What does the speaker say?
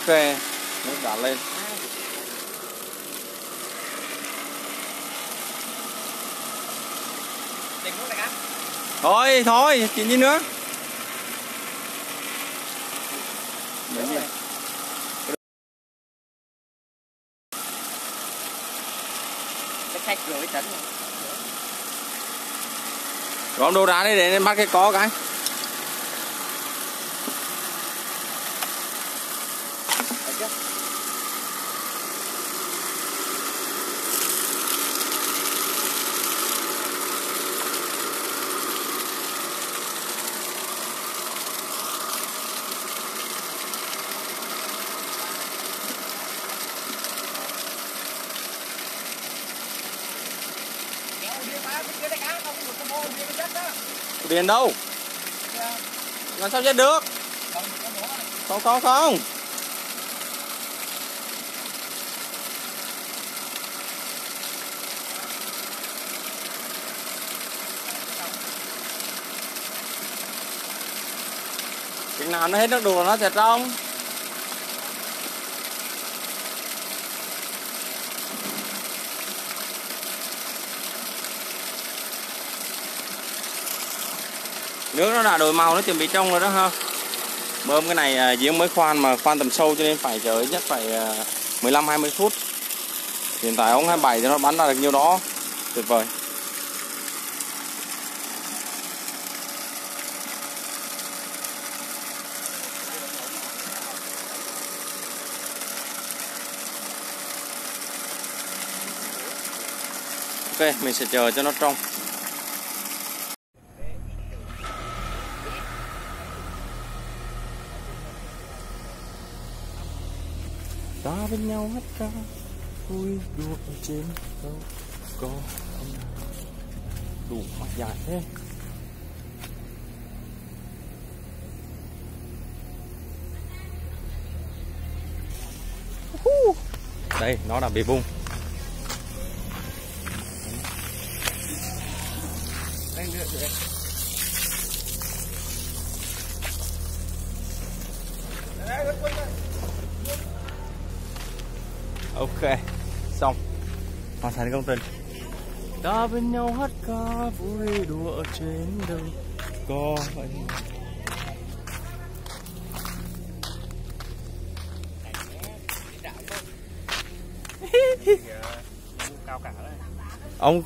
nước đã lên. Thôi chuyện gì nữa. Khách rồi tấn gom đồ ra đi để bắt cái có cái. Điền đâu? Làm sao chết được? Không. Cái nào nó hết nước đùa nó sẽ trong. Nước nó đã đổi màu, nó chuẩn bị trong rồi đó ha. Bơm cái này giếng mới khoan mà khoan tầm sâu cho nên phải chờ ít nhất phải 15-20 phút. Hiện tại ống 27 thì nó bắn ra được nhiêu đó. Tuyệt vời. Ok, mình sẽ chờ cho nó trong. Ta bên nhau hát ca vui đùa ở trên đâu có ông nào đủ mặt dài thế. Đây, nó đã bị bung. Ok, xong, hoàn thành công trình. Ta bên nhau hát ca vui đùa ở trên đâu có anh. Ông